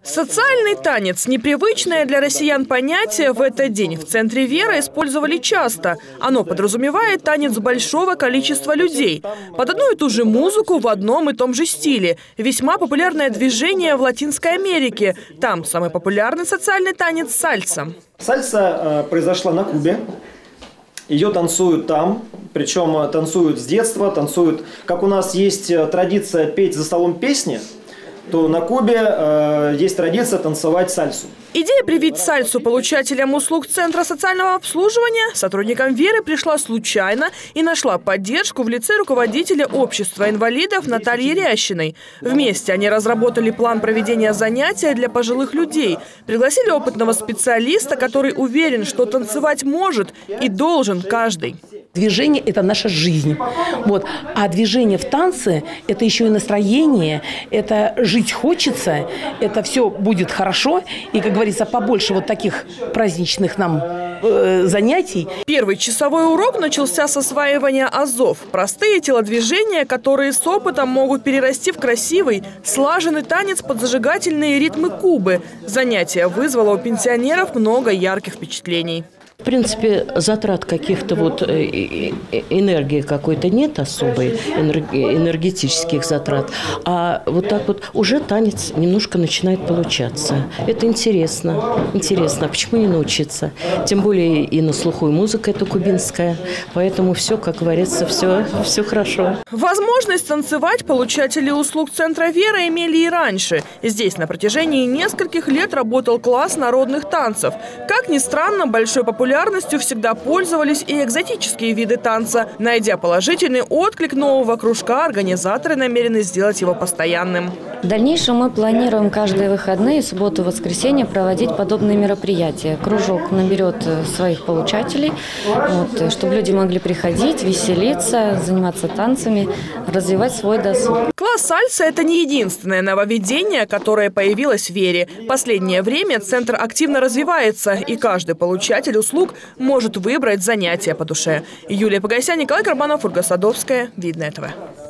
Социальный танец – непривычное для россиян понятие в этот день в Центре Веры использовали часто. Оно подразумевает танец большого количества людей. Под одну и ту же музыку в одном и том же стиле. Весьма популярное движение в Латинской Америке. Там самый популярный социальный танец – сальса. Сальса произошла на Кубе. Ее танцуют там, причем танцуют с детства, танцуют, как у нас есть традиция петь за столом песни, то на Кубе есть традиция танцевать сальсу. Идея привить сальсу получателям услуг Центра социального обслуживания сотрудникам Веры пришла случайно и нашла поддержку в лице руководителя общества инвалидов Натальи Рящиной. Вместе они разработали план проведения занятия для пожилых людей. Пригласили опытного специалиста, который уверен, что танцевать может и должен каждый. Движение – это наша жизнь. Вот. А движение в танце – это еще и настроение, это жить хочется, это все будет хорошо. И, как говорится, побольше вот таких праздничных нам занятий. Первый часовой урок начался с осваивания азов. Простые телодвижения, которые с опытом могут перерасти в красивый, слаженный танец под зажигательные ритмы кубы. Занятие вызвало у пенсионеров много ярких впечатлений. В принципе, затрат каких-то вот энергии какой-то нет особой, энергетических затрат. А вот так вот уже танец немножко начинает получаться. Это интересно. Интересно. А почему не научиться? Тем более и на слуху и музыка это кубинская. Поэтому все, как говорится, все хорошо. Возможность танцевать получатели услуг Центра Веры имели и раньше. Здесь на протяжении нескольких лет работал класс народных танцев. Как ни странно, большой популярностью всегда пользовались и экзотические виды танца. Найдя положительный отклик нового кружка, организаторы намерены сделать его постоянным. В дальнейшем мы планируем каждые выходные, субботу и воскресенье проводить подобные мероприятия. Кружок наберет своих получателей, чтобы люди могли приходить, веселиться, заниматься танцами, развивать свой досуг. Класс сальса – это не единственное нововведение, которое появилось в Вере. В последнее время центр активно развивается, и каждый получатель услуг может выбрать занятие по душе. Юлия Погосян, Николай Карбанов, Ольга Садовская. Видное ТВ.